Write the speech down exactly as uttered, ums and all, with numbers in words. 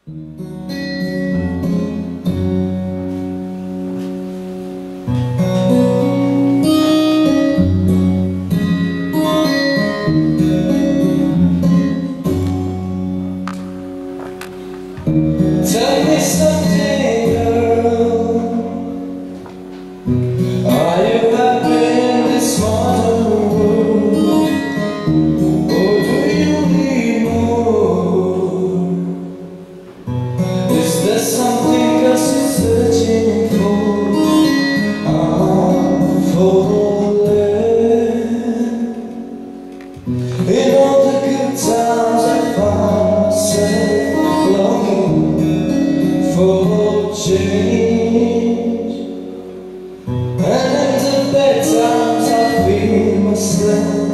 Tell me something, girl. Are you happy in this modern world? Or do you need more? Is there something else you're searching for? I'm falling. In all the good times I find myself longing for change, and in the bad times I feel myself.